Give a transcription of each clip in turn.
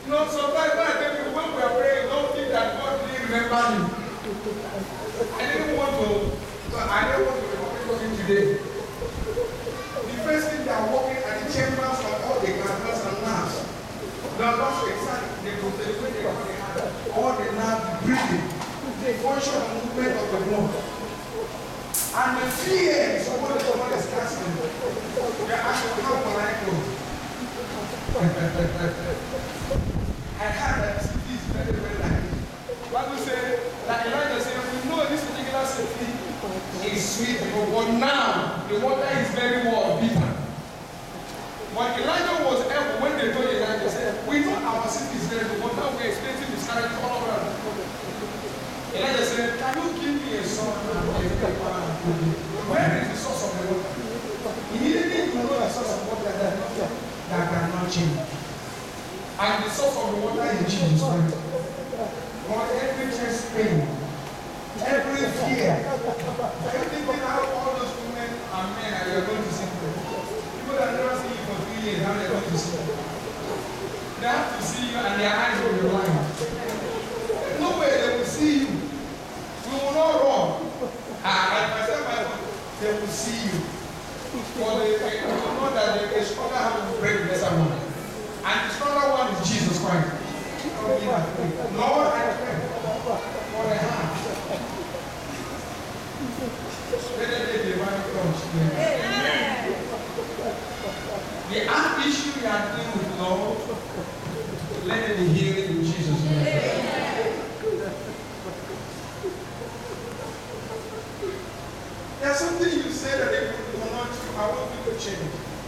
You know, sometimes when I tell people when we are praying, don't think that God didn't remember me. I didn't want to be talking today. The first thing they are working at the chambers of all the governors and nerves. They are not excited. They go to the way they have all the nerves breathing, the function and movement of the blood. And the fear is what the Lord is casting. They are asking, how will I go? I heard that city is very, very like it. Bible says that Elijah said, we know this particular city is sweet, but now the water is very bitter. But Elijah was able, when they told Elijah, said, we know our city is very good, but now we're experiencing discouragement all around. Elijah said, can you give me a son and a paper? Where is the source of the water? He needed to know the source of water that cannot change. And the source of the water is Jesus Christ. But every chest pain, every fear, everything out all those women and men that you are going to see. People that never see you for 3 years, now they are going to see you. They have to see you and their eyes will be blind. No way they will see you. We will not run. And myself, they will see you. For they will know that the stronger hand will break the lesser one. And the stronger one is Jesus Christ. Lord, I pray for the heart. Let it be divine touch. The heart issue you are dealing with, Lord, let it be healed in Jesus' name. There's something you say that they will not do. I want you to change.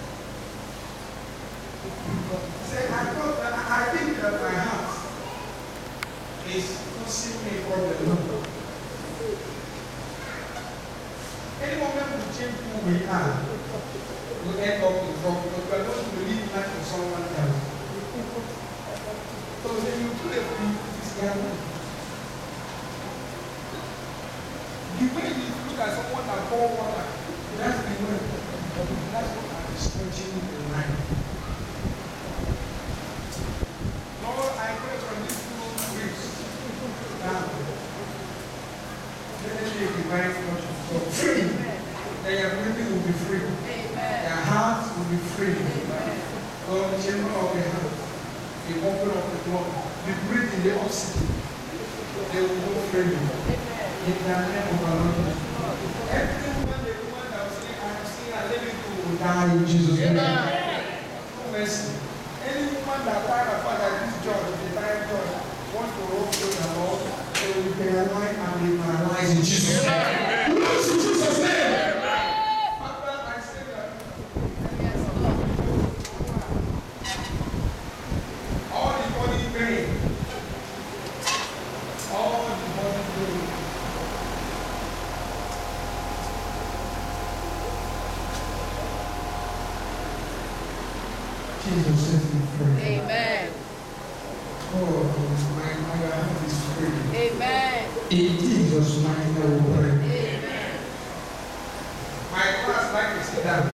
Say, I think that my heart is causing me a problem. Any moment we change who we are, we end up in trouble because we are going to live life for someone else. So when you pray for me, this guy, the way you look at someone that pour water, that's the way. That's what I'm stretching in life. Lord, I pray for these 2 weeks. Now, let them be a divine touch for free. Their breathing will be free. Their hearts will be free. Lord, the chamber of the heart, the open of the blood, the breathing, the oxygen, they will go freely. In the name of our Lord. Every woman, the woman that was saying, I am seeing a living to die in Jesus' name. No mercy. Any woman that died apart at this judge, the dying judge, wants to roll through the Lord, they will be anointed and be paralyzed in Jesus' name. Bless in Jesus' name. After I say that, all the body pain, all the body pain. Jesus set me free. Amen. Oh, my heart is free. Amen. In Jesus' name I will pray.